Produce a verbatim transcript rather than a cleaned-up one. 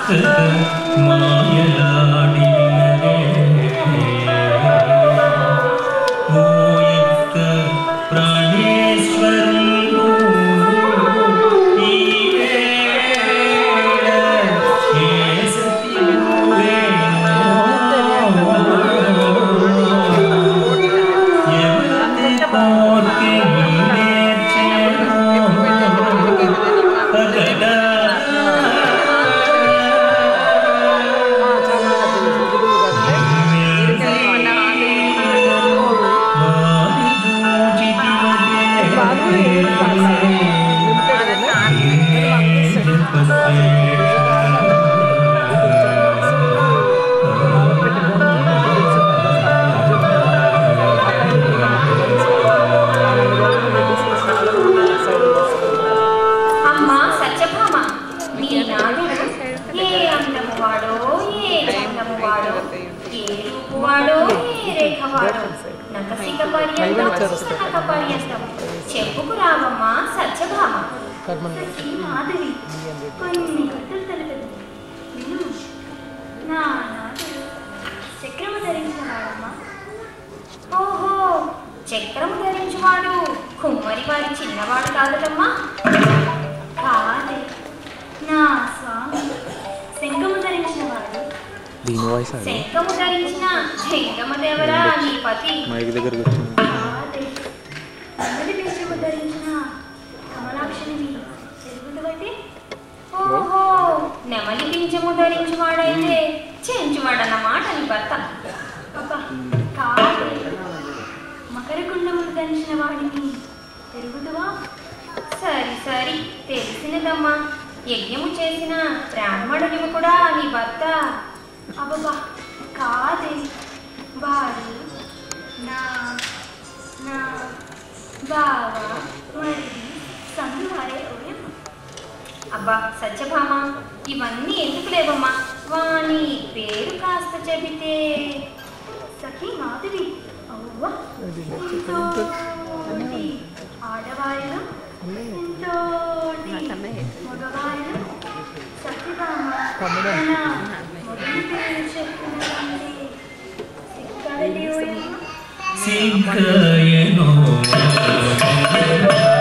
చెప్పుకు రావమ్మా సత్యభామ మాధవి కొన్ని కథలు తెలియదు విను. నా నాదుడు చక్రము ధరించినవాడమ్మా. ఓహో, చక్రము ధరించువాడు కుమ్మరి వారి చిన్నవాడు కాదమ్మా. కాదే, నా స్వామి శంఖము ధరించినవాడు. శంఖము ధరించిన జంగమదేవరా నీ పతి. అన్నది పింఛము ధరించిన కమలాక్షిని తెలుగుదవైతే. ఓహో, నెమలి పింఛము ధరించువాడైతే చెంచువాడన్నమాట నీ భర్త. అబ్బా కాదు, మకర కుండములు ధరించిన వాడిని తెలుగుదవా? సరి సరి తెలిసినదమ్మా. యజ్ఞము చేసిన బ్రాహ్మణుడివి కూడా నీ భర్త. అబ్బా కాదే, వారు నా నా బావా మరి సందువారే. అబ్బా సత్యభామ, ఇవన్నీ ఎందుకు లేవమ్మా? వాని పేరు కాస్త చెబితే. సఖీ మాధవి, అవ్వ ఆడవారిలో ఎంతో మగవారిలో సత్యభామ మొదటి పేరు చెప్తున్నానండి. సిగ్గాలి Singayano